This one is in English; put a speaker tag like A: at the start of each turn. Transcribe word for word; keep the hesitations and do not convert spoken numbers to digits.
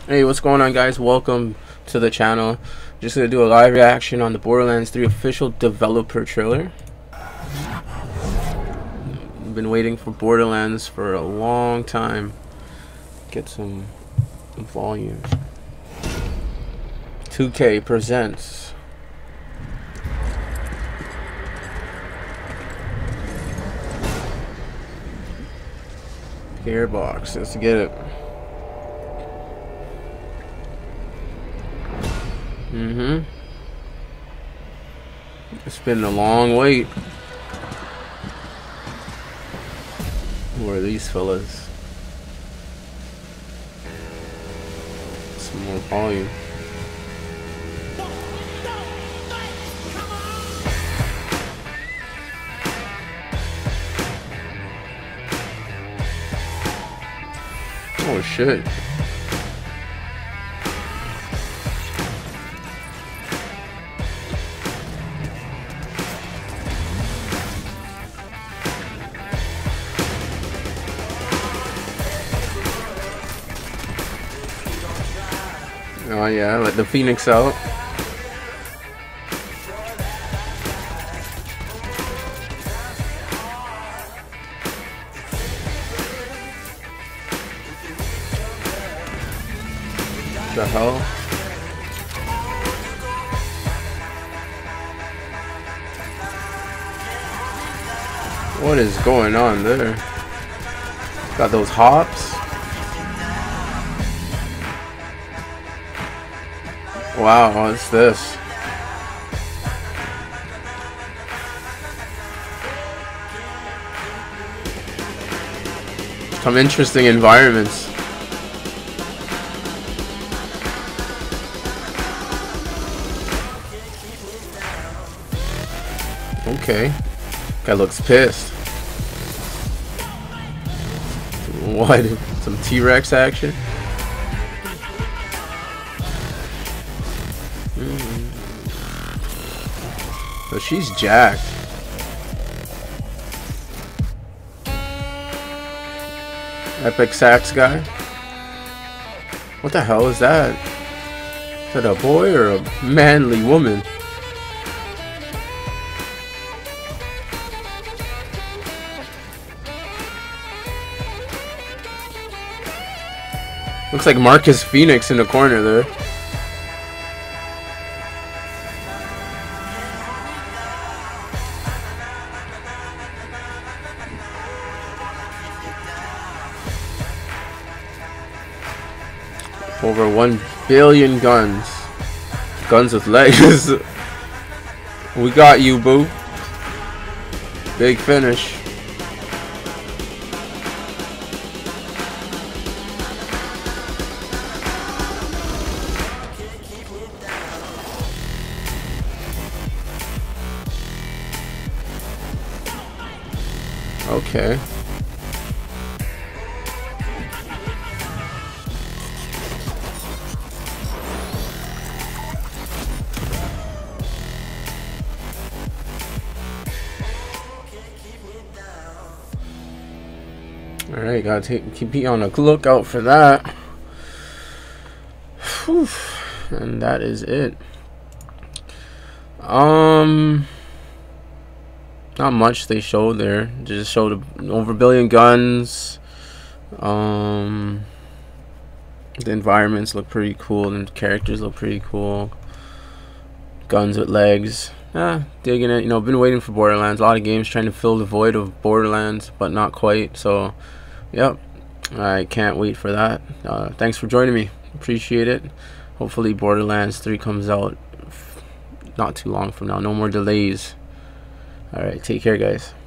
A: Hey, what's going on, guys? Welcome to the channel. Just gonna do a live reaction on the Borderlands three official developer trailer. I've been waiting for Borderlands for a long time. Get some volume. two K presents Gearbox. Let's get it. Mm-hmm. It's been a long wait. Who are these fellas? Some more volume. Oh shit. Oh yeah, let the Phoenix out. The hell? What is going on there? Got those hops. Wow, what's this? Some interesting environments. Okay. Guy looks pissed. What? Some T-Rex action? Mm. So she's jacked. Epic sax guy? What the hell is that? Is that a boy or a manly woman? Looks like Marcus Phoenix in the corner there. Over one billion guns. Guns with legs. We got you, boo. Big finish. Okay. Alright, gotta take, keep be on the lookout for that. Whew. And that is it. Um, not much they showed there. They just showed over a billion guns. Um, the environments look pretty cool, and the characters look pretty cool. Guns with legs. Ah, digging it. You know, been waiting for Borderlands. A lot of games trying to fill the void of Borderlands, but not quite. So, yep, I can't wait for that. Uh, thanks for joining me. Appreciate it. Hopefully Borderlands three comes out not too long from now. No more delays. Alright, take care, guys.